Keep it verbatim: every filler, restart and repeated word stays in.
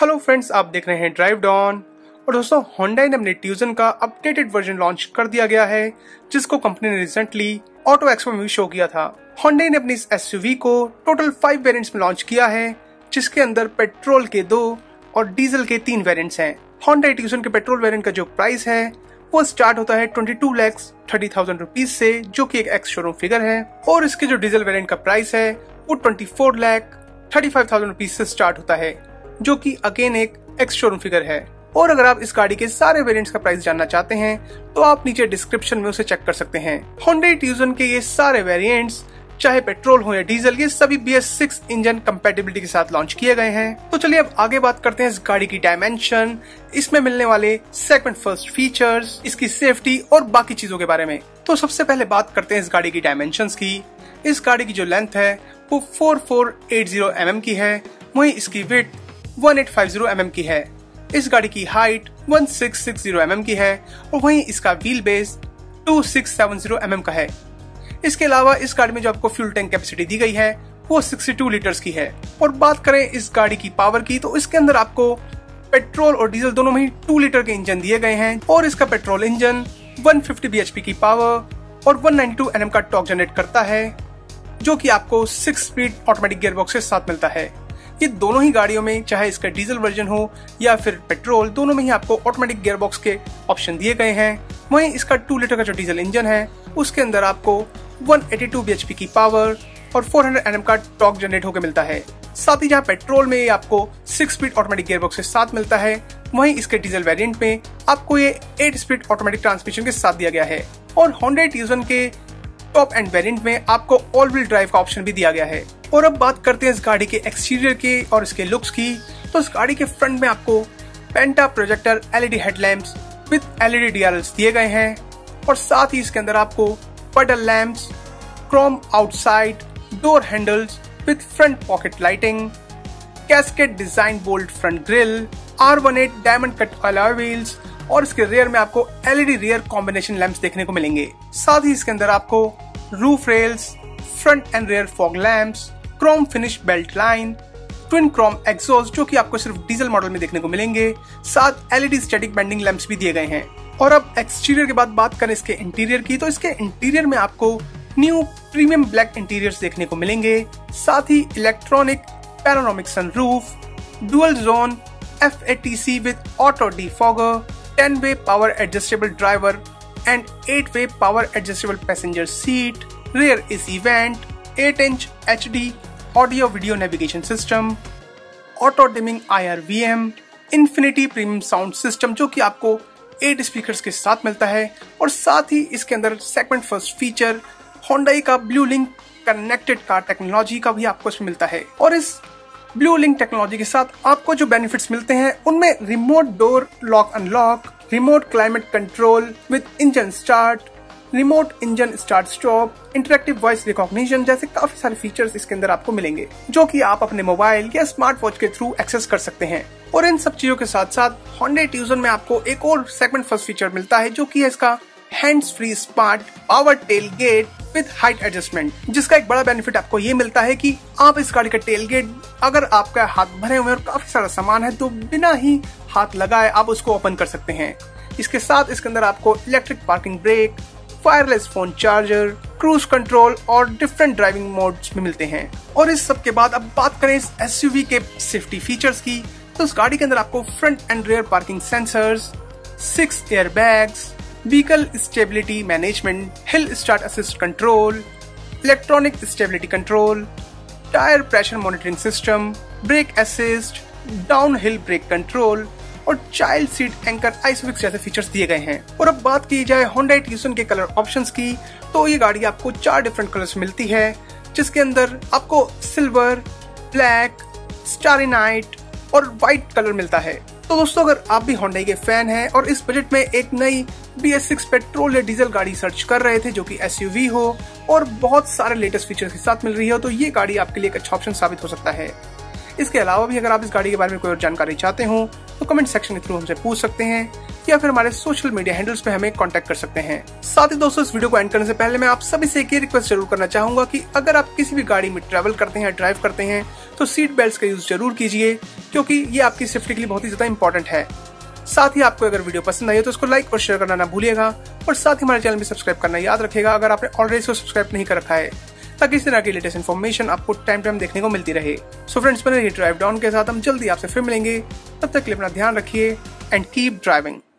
Hello friends, आप देख रहे हैं ड्राइव डॉन। और दोस्तों, Hyundai ने अपने ट्यूजन का अपडेटेड वर्जन लॉन्च कर दिया गया है, जिसको कंपनी ने रिसेंटली ऑटो एक्सपो में भी शो किया था। Hyundai ने अपनी इस एसयूवी को टोटल फाइव वेरिएंट्स में लॉन्च किया है, जिसके अंदर पेट्रोल के दो और डीजल के तीन वेरिएंट्स हैं। Hyundai ट्यूजन के पेट्रोल वेरिएंट का जो प्राइस है वो स्टार्ट होता है twenty two lakhs thirty thousand rupees से, जो कि एक एक्स शोरूम फिगर है। और इसके जो डीजल वेरिएंट का प्राइस है वो twenty four lakh thirty five thousand rupees से स्टार्ट होता है, जो कि अगेन एक एक्स शोरूम फिगर है। और अगर आप इस गाड़ी के सारे वेरिएंट्स का प्राइस जानना चाहते हैं तो आप नीचे डिस्क्रिप्शन में उसे चेक कर सकते हैं। Hyundai ट्यूजन के ये सारे वेरिएंट्स, चाहे पेट्रोल हो या डीजल, ये सभी B S six engine compatibility के साथ लॉन्च किए गए हैं। तो चलिए अब आगे बात करते हैं इस गाड़ी की डायमेंशन, इसमें मिलने वाले सेगमेंट फर्स्ट फीचर्स, इसकी सेफ्टी और बाकी चीजों के बारे में। तो सबसे पहले बात करते हैं इस गाड़ी की डायमेंशंस की। इस गाड़ी की जो लेंथ है वो four four eight zero M M की है, वहीं इसकी width one eight five zero M M की है। इस गाड़ी की height one six six zero M M की है और वहीं इसका wheel base two six seven zero M M का है। इसके अलावा इस गाड़ी में जो आपको फ्यूल टैंक कैपेसिटी दी गई है वो सिक्सटी टू लीटर्स की है। और बात करें इस गाड़ी की पावर की, तो इसके अंदर आपको पेट्रोल और डीजल दोनों में ही टू लीटर के इंजन दिए गए हैं। और इसका petrol engine one fifty B H P की पावर और one ninety two N M का टॉर्क जनरेट करता है, जो कि आपको सिक्स स्पीड ऑटोमेटिक गियरबॉक्स के साथ मिलता है। ये दोनों ही गाड़ियों में, चाहे इसका डीजल वर्जन हो या फिर पेट्रोल, दोनों में ही आपको ऑटोमेटिक गियरबॉक्स के ऑप्शन दिए गए हैं। वहीं इसका टू लीटर का जो डीजल इंजन है उसके अंदर आपको one eighty two B H P की पावर और फोर हंड्रेड एन एम का टॉर्क जनरेट होकर मिलता है। साथ ही जहाँ पेट्रोल में आपको सिक्स स्पीड ऑटोमेटिक गियरबॉक्स के साथ मिलता है, वहीं इसके डीजल वेरिएंट में आपको ये एट स्पीड ऑटोमेटिक ट्रांसमिशन के साथ दिया गया है। और Hyundai ट्यूजन के टॉप एंड वेरिएंट में आपको ऑल व्हील ड्राइव का ऑप्शन भी दिया गया है। और अब बात करते हैं इस गाड़ी के एक्सटीरियर के और इसके लुक्स की। तो इस गाड़ी के फ्रंट में आपको penta projector L E D headlamps with L E D D R Ls दिए गए हैं और साथ ही इसके अंदर आपको puddle lamps, chrome outside door handles with front pocket lighting, cascade design bold front grille, R one eight diamond cut alloy wheels और इसके रियर में आपको L E D rear combination lamps देखने को मिलेंगे। साथ ही इसके अंदर आपको roof rails, front and rear fog lamps, chrome finish belt line, twin chrome exhaust, जो कि आपको सिर्फ डीजल मॉडल में देखने को मिलेंगे। साथ L E D static bending lamps भी दिए गए हैं। और अब एक्सटीरियर के बाद बात करें इसके इंटीरियर की, तो इसके इंटीरियर में आपको न्यू प्रीमियम ब्लैक इंटीरियर्स देखने को मिलेंगे। साथ ही electronic panoramic sunroof, dual zone F A T C with auto defogger, ten way power adjustable driver and eight way power adjustable passenger seat, rear A C vent, eight inch H D audio video navigation system, auto dimming I R V M, Infinity premium sound system, जो कि आपको eight speakers के साथ मिलता है। और साथ ही इसके अंदर सेगमेंट फर्स्ट फीचर Hyundai का Blue Link connected car technology का भी आपको इसमें मिलता है। और इस ब्लू लिंक टेक्नोलॉजी के साथ आपको जो बेनिफिट्स मिलते हैं उनमें remote door lock unlock, remote climate control with engine start, remote engine start stop, interactive voice recognition जैसे काफी सारे फीचर्स इसके अंदर आपको मिलेंगे, जो कि आप अपने मोबाइल या स्मार्ट वॉच के थ्रू एक्सेस कर सकते हैं। और इन सब चीजों के साथ साथ Hyundai ट्यूजन में आपको एक और सेगमेंट फर्स्ट फीचर मिलता है, जो कि है इसका hands free smart power tailgate with height adjustment, जिसका एक बड़ा बेनिफिट आपको ये मिलता है कि आप इस गाड़ी का टेल गेट, अगर आपका हाथ भरे हुए और काफी सारा सामान है तो बिना ही हाथ लगाए आप उसको ओपन कर सकते हैं। इसके साथ इसके अंदर आपको electric parking brake, wireless phone charger, cruise control और डिफरेंट ड्राइविंग मोड्स में मिलते हैं। और इस सब के बाद अब बात करें इस एसयूवी के सेफ्टी फीचर्स की, तो इस गाड़ी के अंदर आपको front and rear parking sensors, six airbags, vehicle stability management, hill start assist control, electronic stability control, tyre pressure monitoring system, brake assist, downhill brake control और child seat anchor ISOFIX जैसे features दिए गए हैं। और अब बात की जाए Hyundai ट्यूजन के कलर ऑप्शंस की, तो ये गाड़ी आपको चार डिफरेंट कलर्स मिलती है, जिसके अंदर आपको सिल्वर, ब्लैक, स्टारी नाइट और व्हाइट कलर मिलता है। तो दोस्तों, अगर आप भी Hyundai के फैन हैं और इस बजट में एक नई बी एस सिक्स पेट्रोल या डीजल गाड़ी सर्च कर रहे थे जो कि एसयूवी हो और बहुत सारे लेटेस्ट फीचर्स के साथ मिल रही हो, तो ये गाड़ी आपके लिए एक अच्छा ऑप्शन साबित हो सकता है। इसके अलावा भी अगर आप इस गाड़ी के बारे में कोई और जानकारी चाहते हो तो कमेंट सेक्शन के थ्रू हमसे पूछ सकते हैं या फिर हमारे सोशल मीडिया हैंडल्स पे हमें कांटेक्ट कर सकते हैं। साथ ही दोस्तों, इस वीडियो को एंड करने से पहले मैं आप सभी से एक ही रिक्वेस्ट जरूर करना चाहूंगा कि अगर आप किसी भी गाड़ी में ट्रैवल करते हैं, ड्राइव करते हैं, तो सीट बेल्ट का यूज जरूर कीजिए, क्योंकि ये आपकी सेफ्टी के लिए बहुत ही ज्यादा इंपॉर्टेंट है। साथ ही आपको अगर वीडियो पसंद आई हो तो उसको लाइक और शेयर करना ना भूलिएगा, और साथ ही हमारे चैनल में सब्सक्राइब करना याद रखेगा अगर आपने ऑलरेडी इसको सब्सक्राइब नहीं कर रखा है, ताकि इस तरह की लेटेस्ट इन्फॉर्मेशन आपको टाइम टाइम देखने को मिलती रहे। सो फ्रेंड्स, बने रहिए ड्राइव डाउन के साथ, हम जल्दी आपसे फिर मिलेंगे। तब तक के लिए अपना ध्यान रखिए एंड कीप ड्राइविंग।